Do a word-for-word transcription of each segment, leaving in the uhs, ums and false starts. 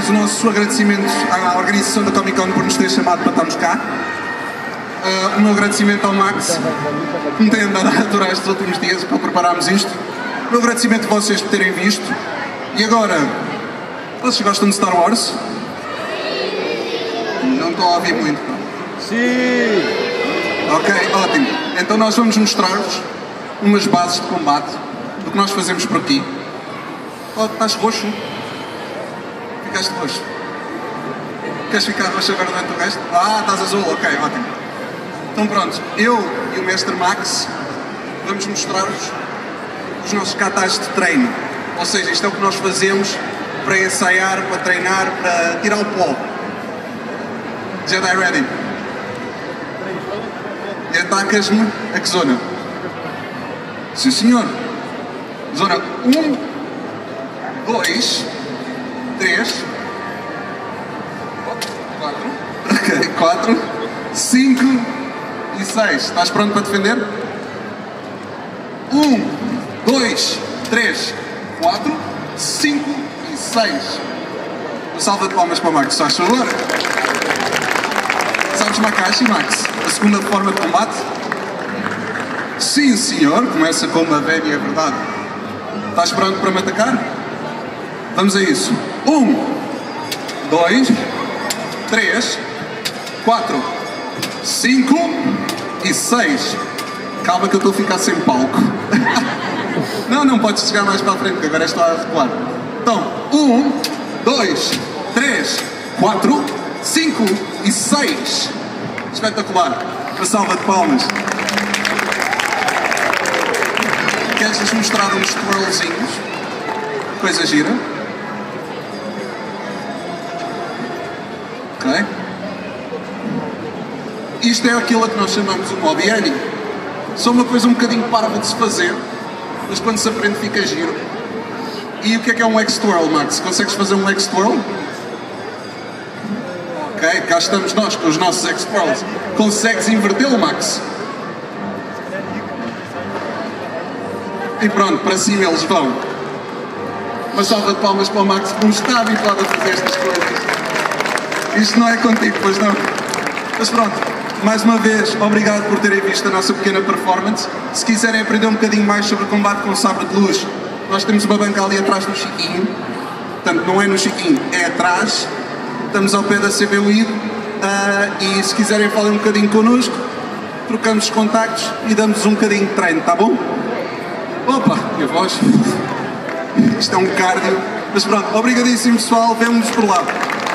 o nosso agradecimento à organização da Comic Con por nos ter chamado para estarmos cá. Uh, o meu agradecimento ao Max, que me tem andado a aturar estes últimos dias para prepararmos isto. O meu agradecimento a vocês por terem visto. E agora, vocês gostam de Star Wars? Não estou a ouvir muito. Sim! Ok, ótimo. Então nós vamos mostrar-vos umas bases de combate do que nós fazemos por aqui. Oh, estás roxo? Ficaste roxo. Queres ficar roxo agora durante o resto? Ah, estás azul, ok, ótimo. Então pronto, eu e o mestre Max vamos mostrar-vos os nossos katas de treino. Ou seja, isto é o que nós fazemos para ensaiar, para treinar, para tirar o pó. Jedi ready. E atacas-me a que zona? Sim senhor. Zona um, dois, três, quatro, ok, quatro, cinco e seis. Estás pronto para defender? um, dois, três, quatro, cinco e seis. Uma salva de palmas para o Max, faz favor. Sabes Makashi, Max? A segunda forma de combate? Sim, senhor. Começa com uma velha, é verdade. Estás pronto para me atacar? Vamos a isso. Um, dois, três, quatro, cinco e seis. Calma que eu estou a ficar sem palco. Não, não podes chegar mais para a frente, que agora estou a recuar. Então, um, dois, três, quatro, cinco e seis. Espetacular. Uma salva de palmas. Queres-nos mostrar uns twirlzinhos? Coisa gira. Ok? Isto é aquilo a que nós chamamos o mob Annie. Só uma coisa um bocadinho parva de se fazer, mas quando se aprende fica giro. E o que é que é um X-Twirl, Max? Consegues fazer um X-Twirl? Ok, cá estamos nós com os nossos X-Twirls. Consegues invertê-lo, Max? E pronto, para cima eles vão. Uma salva de palmas para o Max, que não está habituado a fazer estas coisas. Isto não é contigo, pois não? Mas pronto, mais uma vez, obrigado por terem visto a nossa pequena performance. Se quiserem aprender um bocadinho mais sobre combate com sabre de luz, nós temos uma banca ali atrás do Chiquinho. Portanto, não é no Chiquinho, é atrás. Estamos ao pé da C B U I D. Uh, e se quiserem falar um bocadinho connosco, trocamos os contactos e damos um bocadinho de treino, tá bom? Opa, minha voz. Isto é um cardio. Mas pronto, obrigadíssimo pessoal, vemo-nos por lá.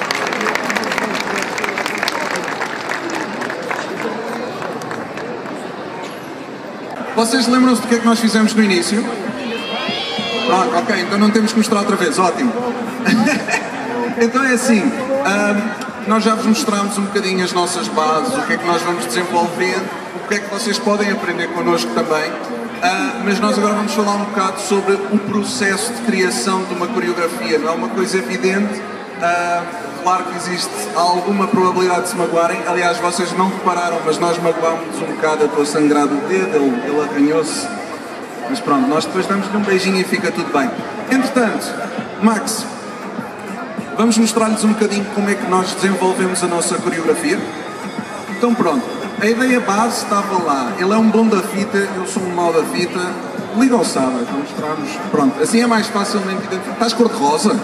Vocês lembram-se do que é que nós fizemos no início? Pronto, ok, então não temos que mostrar outra vez, ótimo. Então é assim, um, nós já vos mostramos um bocadinho as nossas bases, o que é que nós vamos desenvolvendo, o que é que vocês podem aprender connosco também. Uh, mas nós agora vamos falar um bocado sobre o processo de criação de uma coreografia. Não é uma coisa evidente, uh, claro que existe alguma probabilidade de se magoarem. Aliás, vocês não repararam, mas nós magoámos um bocado. Eu estou a sangrar o dedo, ele, ele arranhou-se. Mas pronto, nós depois damos-lhe um beijinho e fica tudo bem. Entretanto, Max, vamos mostrar-lhes um bocadinho como é que nós desenvolvemos a nossa coreografia. Então pronto. A ideia base estava lá. Ele é um bom da fita, eu sou um mau da fita. Liga ao sabre, para mostrarmos. Pronto, assim é mais facilmente identificar. Estás cor-de-rosa?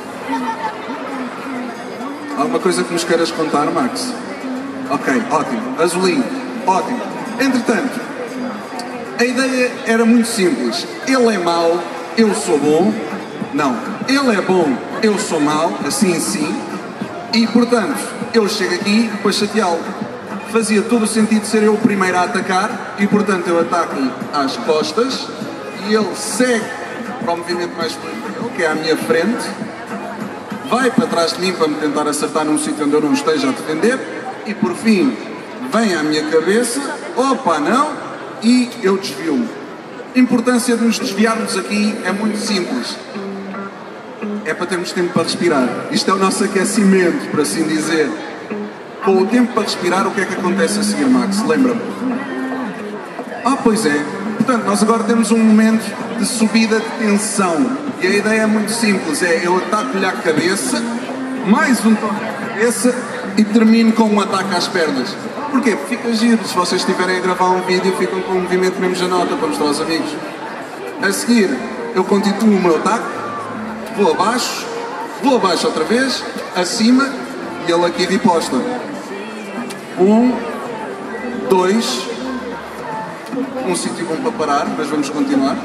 Alguma coisa que nos queiras contar, Max? Ok, ótimo. Azulinho, ótimo. Entretanto, a ideia era muito simples. Ele é mau, eu sou bom. Não, ele é bom, eu sou mau, assim sim. E portanto, eu chego aqui para chateá-lo. Fazia todo o sentido ser eu o primeiro a atacar e, portanto, eu ataco-lhe às costas e ele segue para o movimento mais fluido, que é à minha frente, vai para trás de mim para me tentar acertar num sítio onde eu não esteja a defender e, por fim, vem à minha cabeça, opa, não, e eu desvio-me. A importância de nos desviarmos aqui é muito simples. É para termos tempo para respirar. Isto é o nosso aquecimento, por assim dizer. Com o tempo para respirar, o que é que acontece a seguir, Max? Lembra-me? Ah, pois é. Portanto, nós agora temos um momento de subida de tensão. E a ideia é muito simples. É, eu ataco-lhe à cabeça mais um toque de cabeça e termino com um ataque às pernas. Porquê? Porque fica giro. Se vocês estiverem a gravar um vídeo, ficam com um movimento mesmo janota para mostrar aos amigos. A seguir, eu continuo o meu ataque, vou abaixo, vou abaixo outra vez, acima e ele aqui riposta. Um, dois, um sítio bom para parar, mas vamos continuar.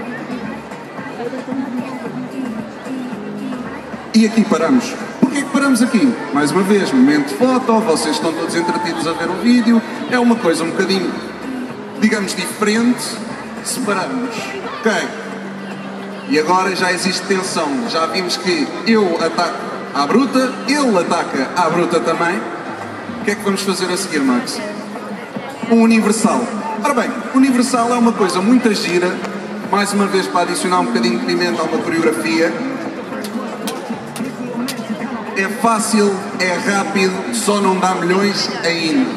E aqui paramos. Porquê que paramos aqui? Mais uma vez, momento de foto, vocês estão todos entretidos a ver o vídeo, é uma coisa um bocadinho, digamos, diferente, separamos. Ok? E agora já existe tensão, já vimos que eu ataco à bruta, ele ataca à bruta também. O que é que vamos fazer a seguir, Max? Um universal. Ora bem, universal é uma coisa muito gira, mais uma vez para adicionar um bocadinho de pimenta a uma coreografia. É fácil, é rápido, só não dá milhões ainda.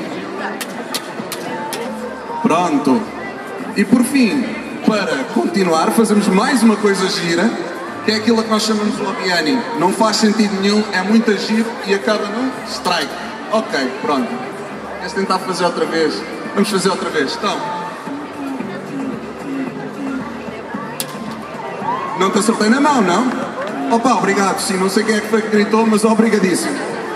Pronto. E por fim, para continuar, fazemos mais uma coisa gira, que é aquilo que nós chamamos de Lobiani. Não faz sentido nenhum, é muito giro e acaba num strike. Ok, pronto. Queres tentar fazer outra vez? Vamos fazer outra vez. Então. Não te acertei na mão, não? Opa, obrigado, sim, não sei quem é que foi que gritou, mas obrigadíssimo.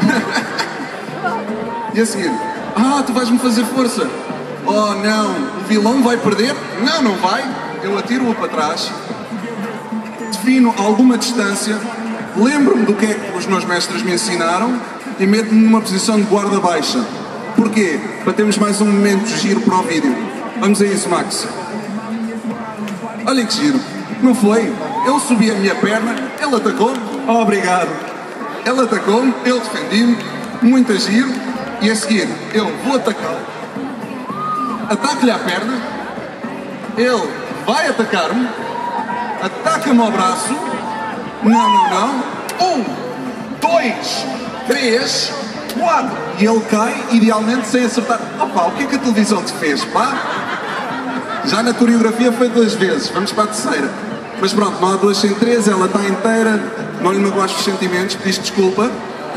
E a seguir? Ah, tu vais-me fazer força. Oh não, o vilão vai perder? Não, não vai. Eu atiro-o para trás, defino alguma distância, lembro-me do que é que os meus mestres me ensinaram e meto-me numa posição de guarda baixa. Porquê? Para termos mais um momento de giro para o vídeo. Vamos a isso, Max. Olhem que giro. Não foi? Eu subi a minha perna, ele atacou-me, oh, obrigado. Ele atacou-me, ele defendi-me, muito giro, e a seguir eu vou atacá-lo, ataco-lhe à perna, ele vai atacar-me, ataca-me ao braço, não, não, não, um, dois, três, quatro, e ele cai, idealmente sem acertar. Opa, o que é que a televisão te fez, pá? Já na coreografia foi duas vezes, vamos para a terceira. Mas pronto, não há duas sem três, ela está inteira, não lhe magoaste os sentimentos, pediste desculpa.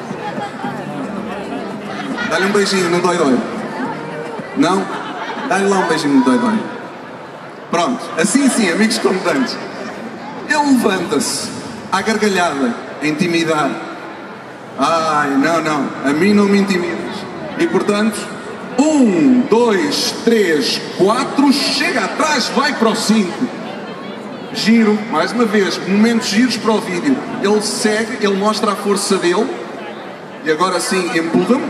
Dá-lhe um beijinho no dói-dói. Não? Dá-lhe lá um beijinho no dói-dói. Pronto, assim sim, amigos comandantes. Ele levanta-se, à gargalhada, a intimidar. Ai, não, não, a mim não me intimidas. E portanto, um, dois, três, quatro, chega atrás, vai para o cinco. Giro, mais uma vez, momentos giros para o vídeo. Ele segue, ele mostra a força dele. E agora sim, empurra-me.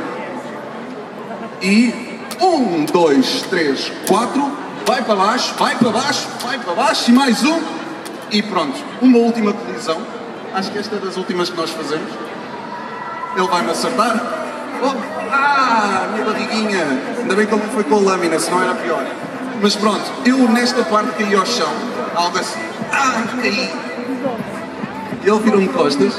E um, dois, três, quatro. Vai para baixo, vai para baixo, vai para baixo. E mais um. E pronto, uma última colisão. Acho que esta é das últimas que nós fazemos. Ele vai-me acertar. Oh, ah, minha barriguinha. Ainda bem que ele não foi com a lâmina, senão era pior. Mas pronto, eu nesta parte caí ao chão. Algo assim. Ah, caí. E ele virou-me costas.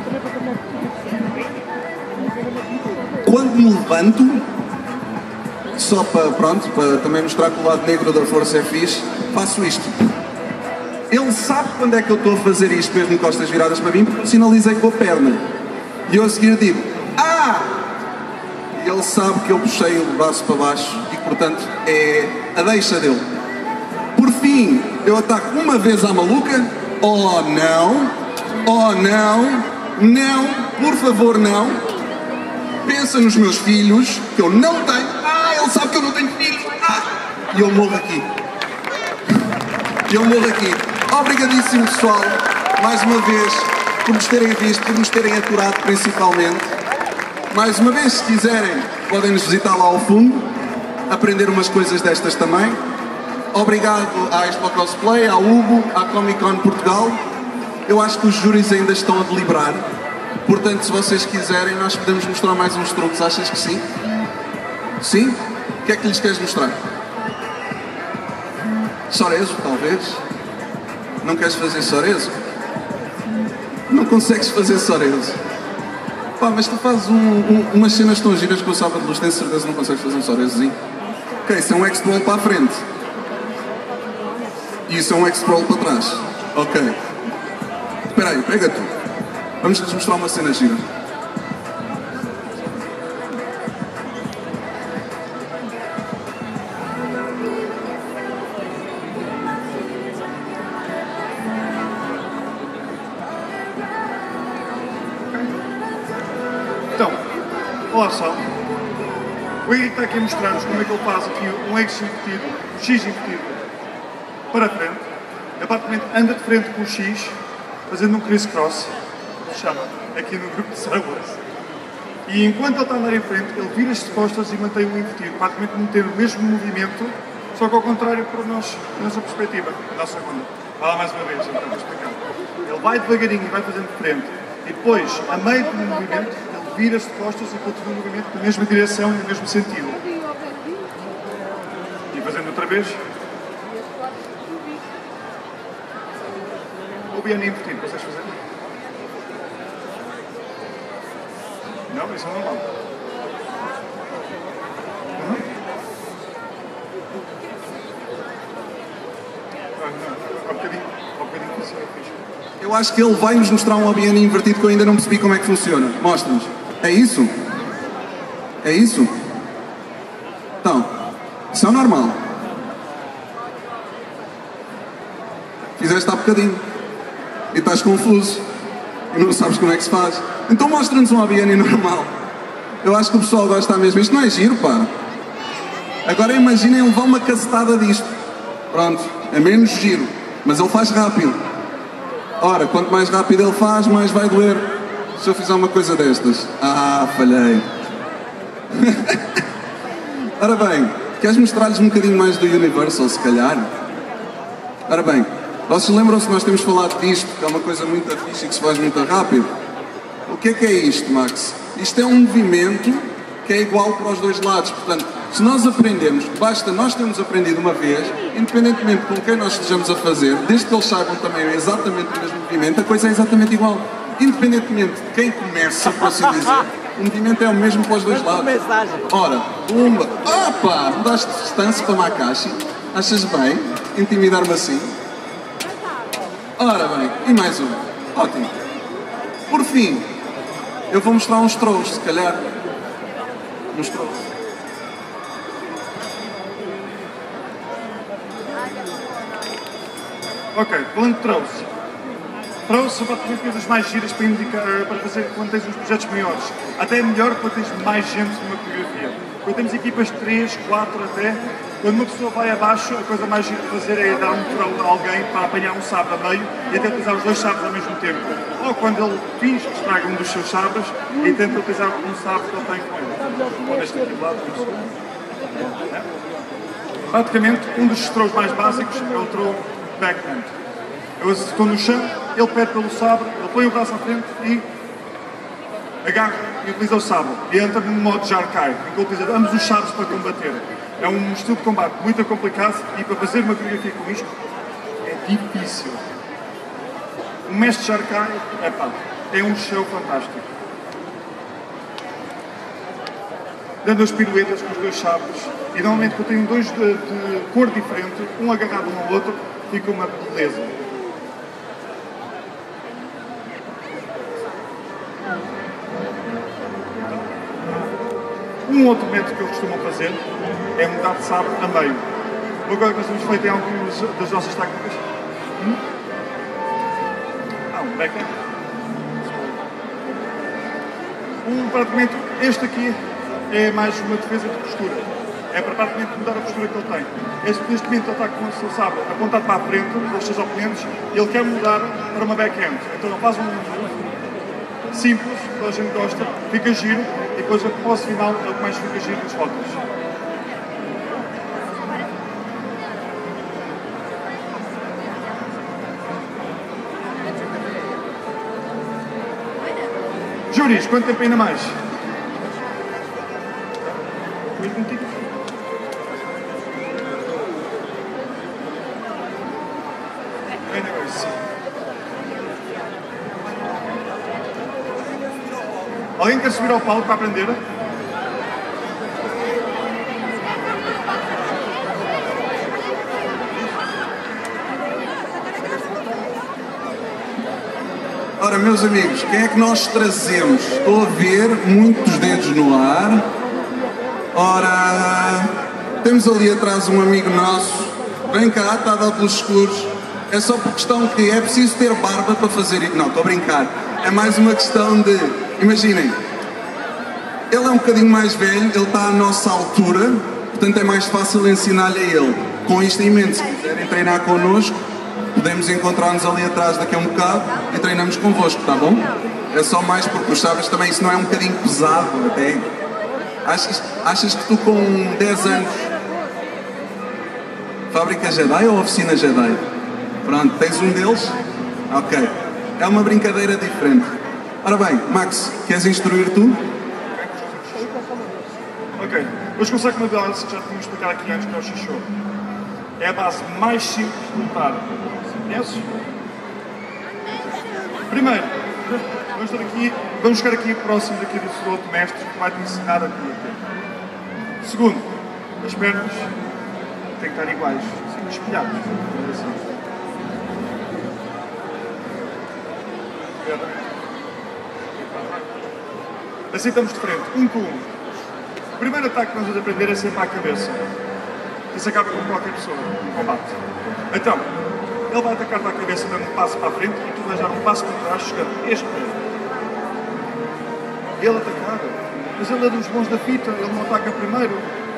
Quando me levanto, só para, pronto, para também mostrar que o lado negro da força é fixe, faço isto. Ele sabe quando é que eu estou a fazer isto, mesmo de costas viradas para mim, porque eu sinalizei com a perna. E eu a seguir digo, ah! E ele sabe que eu puxei o braço para baixo e, portanto, é a deixa dele. Por fim, eu ataco uma vez à maluca. Oh não, oh não, não, por favor não. Pensa nos meus filhos, que eu não tenho. Ah, ele sabe que eu não tenho filhos. Ah, e eu morro aqui. E eu morro aqui. Obrigadíssimo, pessoal, mais uma vez, por nos terem visto, por nos terem aturado principalmente. Mais uma vez, se quiserem, podem nos visitar lá ao fundo, aprender umas coisas destas também. Obrigado à Expo Cosplay, ao Hugo, à Comic Con Portugal. Eu acho que os júris ainda estão a deliberar. Portanto, se vocês quiserem, nós podemos mostrar mais uns truques. Achas que sim? Sim? O que é que lhes queres mostrar? Sorezo, talvez? Não queres fazer sorezo? Não consegues fazer sorezo. Pá, mas tu fazes um, um, umas cenas tão giras com o sábado de luz, tenho certeza que não consegues fazer um sorezozinho. Ok, isso é um X-Roll para a frente. E isso é um X-Roll para trás. Ok. Espera aí, pega tu. Vamos-lhes mostrar uma cena gira. Olá pessoal, o Henrique está aqui a mostrar-nos como é que ele faz aqui um X invertido, um X invertido para a frente. Aparentemente anda de frente com o X, fazendo um criss-cross, se chama, aqui no grupo de Star Wars. E enquanto ele está a andar em frente, ele vira-se de costas e mantém o invertido, praticamente manter o mesmo movimento, só que ao contrário para nós, a nossa perspectiva, da segunda. Vai lá mais uma vez, então, vou explicar. Ele vai devagarinho e vai fazendo de frente, e depois, a meio do movimento, ele vira-se de costas e continua o movimento na mesma direção e no mesmo sentido. E fazendo outra vez. O biano invertido, consegues fazer? Não, isso é normal. Uhum. Ah, não, há um bocadinho, há um bocadinho que isso é fixe. Eu acho que ele vai nos mostrar um obiano invertido que eu ainda não percebi como é que funciona. Mostra-nos. É isso? É isso? Então, isso é o normal. Fizeste há bocadinho. E estás confuso. E não sabes como é que se faz. Então mostra-nos um obiano normal. Eu acho que o pessoal gosta mesmo. Isto não é giro, pá. Agora imaginem levar uma cacetada disto. Pronto. É menos giro. Mas ele faz rápido. Ora, quanto mais rápido ele faz, mais vai doer. Se eu fizer uma coisa destas. Ah, falhei. Ora bem, queres mostrar-lhes um bocadinho mais do Universal, se calhar? Ora bem, vocês lembram-se que nós temos falado disto, que é uma coisa muito fixe e que se faz muito rápido? O que é que é isto, Max? Isto é um movimento que é igual para os dois lados. Portanto, se nós aprendemos, basta nós termos aprendido uma vez, independentemente com quem nós estejamos a fazer, desde que eles saibam também exatamente o mesmo movimento, a coisa é exatamente igual. Independentemente de quem começa, por assim dizer, o movimento é o mesmo para os dois lados. Ora, uma, opa, mudaste de distância para Makashi. Achas bem intimidar-me assim? Ora bem, e mais um. Ótimo. Por fim, eu vou mostrar uns throws, se calhar. Uns throws. Ok, falando de throws. Throws são praticamente coisas mais giras para, indicar, para fazer quando tens uns projetos maiores. Até é melhor quando tens mais gente numa coreografia. Quando temos equipas de três, quatro até, quando uma pessoa vai abaixo, a coisa mais gira de fazer é dar um throw a alguém para apanhar um sabre a meio e até utilizar os dois sabres ao mesmo tempo. Ou quando ele finge que estraga um dos seus sabres e tenta utilizar um sabre que ele tem com ele. Ou neste aqui do lado, é? Praticamente, um dos throws mais básicos é o throw backhand. Eu estou no chão, ele pede pelo sabre, ele põe o braço à frente e agarra e utiliza o sabre. E entra no modo Jarkai, em que ele utiliza ambos os sabres para combater. É um estilo de combate muito complicado e para fazer uma coreografia com isto é difícil. O mestre Jarkai, é pá, é um show fantástico. Dando as piruetas com os dois sabres. E normalmente quando tenho dois de, de cor diferente, um agarrado um ao outro, fica uma beleza. Um outro método que eu costumo fazer é mudar de sabre a meio. Uma coisa que nós temos feito em algumas das nossas técnicas. Hum? Ah, um backhand. Um, praticamente, este aqui é mais uma defesa de postura. É para praticamente mudar a postura que ele tem. Este, neste momento ele está com o seu sabre apontado para a frente, aos seus oponentes, e ele quer mudar para uma backhand. Então ele faz um simples, que a gente gosta, fica giro, e depois a pós final é o que mais fica giro nas fotos. Júris, quanto tempo ainda mais? Muito contigo. Anyways. Alguém quer subir ao palco para aprender? Ora, meus amigos, quem é que nós trazemos? Estou a ver muitos dedos no ar. Ora, temos ali atrás um amigo nosso. Vem cá, está a dar pelos escuros. É só por questão que é preciso ter barba para fazer isso. Não, estou a brincar. É mais uma questão de... Imaginem, Ele é um bocadinho mais velho, ele está à nossa altura, portanto é mais fácil ensinar-lhe a ele. Com isto em mente, se quiserem treinar connosco, podemos encontrar-nos ali atrás daqui a um bocado e treinamos convosco, tá bom? É só mais porque os chaves também, isso não é um bocadinho pesado até. Achas, achas que tu com dez anos, Fábrica Jedi ou Oficina Jedi? Pronto, tens um deles? Ok. É uma brincadeira diferente. Ora bem, Max, queres instruir tu? Ok. Hoje começar com uma base que já tínhamos explicado aqui antes, que é o Xixô. É a base mais simples de lutar. Conheces? Primeiro, vamos estar aqui, vamos ficar aqui próximo daqui do outro mestre que vai te ensinar a combater. Segundo, as pernas têm que estar iguais, assim, espelhadas. Assim. Assim estamos de frente, um com um. O primeiro ataque que nós vamos aprender é sempre à cabeça. Isso acaba com qualquer pessoa, um combate. Então, ele vai atacar-te à cabeça dando um passo para a frente e tu vais dar um passo para trás, chegando este pé. Ele atacar, mas ele é dos bons da fita, ele não ataca primeiro.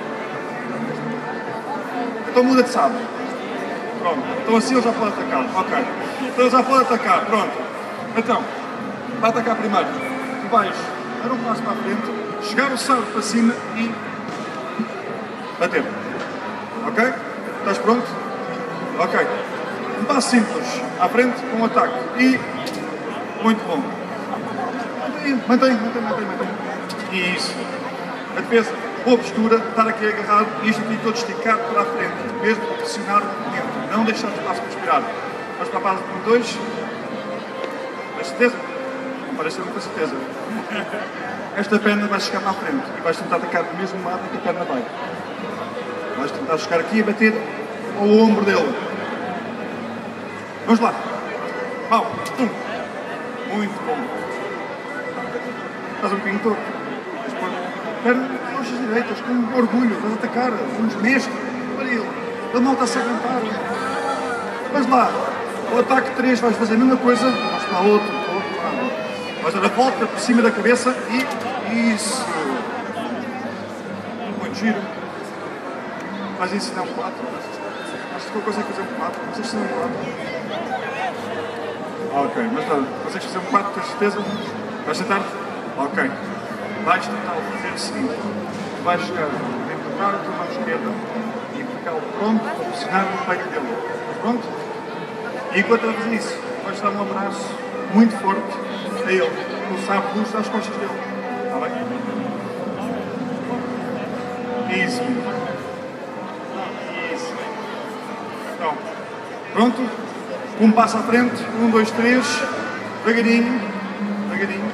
Então muda de sábio. Pronto, então assim ele já pode atacar. Ok. Então ele já pode atacar, pronto. Então, vai atacar primeiro. Tu vais dar um passo para a frente, chegar o sábio para cima e bater. Ok? Estás pronto? Ok. Um passo simples, à frente, com um ataque. E... muito bom. Mantém, mantém, mantém, mantém, mantém. Isso. A defesa, boa postura, estar aqui agarrado e isto aqui todo esticado para a frente. Mesmo para pressionar o movimento. Não deixar de espaço para respirar. Vamos para a base de dois. Tens certeza? Não parece ter muita certeza. Esta perna vai chegar para a frente e vais tentar atacar do mesmo lado que a perna vai. Vais tentar chegar aqui e bater ao ombro dele. Vamos lá. Pau. Um. Muito bom. Estás um bocadinho torto. Perna, coxas direitas, com orgulho, vais atacar, vamos mesmo. Olha ele. Ele não está-se a aguentar. Vamos lá. O ataque três vais fazer a mesma coisa. Vais para outro, para outro lado. Vais dar a volta por cima da cabeça e... isso. Muito giro. Vais ensinar um quatro. Acho que tu consegues fazer um quatro. Não sei se é um quatro. Ok, mas não. Consegues fazer um quatro, tens certeza? Vais tentar? Ok. Vais tentar fazer o seguinte. Tu vais chegar, empurrar a tua mão esquerda e ficá-lo pronto para pressionar no peito dele. Pronto? E enquanto ele faz isso, vais dar um abraço muito forte a ele. Ele sabe luz às costas dele. Está bem? Isso. Isso. Então, pronto? Um passo à frente. Um, dois, três. Devagarinho. Devagarinho.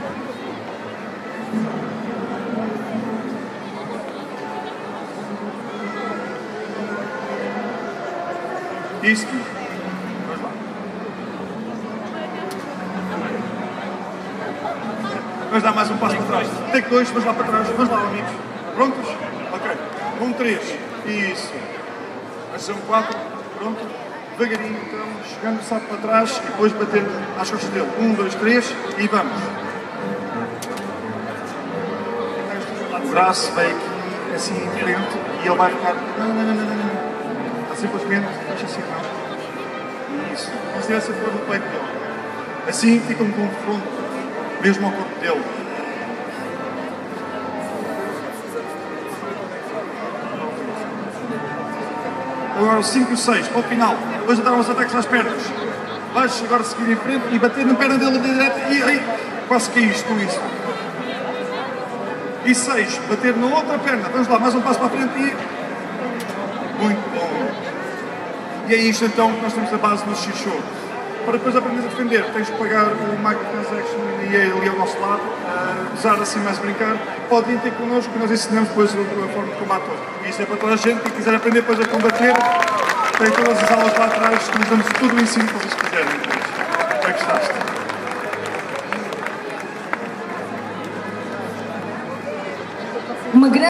Isso. Vamos lá. Vamos dar mais um passo para trás. Take dois, vamos lá para trás. Vamos lá, amigos. Prontos? Ok. Um, três. Isso. Vai ser um quatro. Pronto. Devagarinho, então, chegando o sapo para trás e depois bater às costas dele. Um, dois, três e vamos. O braço vai aqui, assim, em frente e ele vai ficar... Não, não, não, não, não, não. Simplesmente, deixa assim, não. Isso. Se estivesse a pôr no peito dele. Assim fica um confronto, mesmo ao corpo dele. Agora o cinco e o seis, para o final. Depois dar uns ataques às pernas. Vais agora seguir em frente e bater na perna dele direto e aí, quase caíste com isso. E seis, bater na outra perna. Vamos lá, mais um passo para a frente e... muito bom. E é isto então que nós temos a base no Xixô. Para depois aprenderes a defender, tens que pagar o microtransaction e é ali ao nosso lado, uh, usar assim mais brincar. Pode vir ter connosco que nós ensinamos depois a forma de combate. E isto é para toda a gente, quem quiser aprender depois a combater, tem todas as aulas lá atrás, que nos damos tudo o ensino para vocês quiserem. Como é que gostaste? Uma grande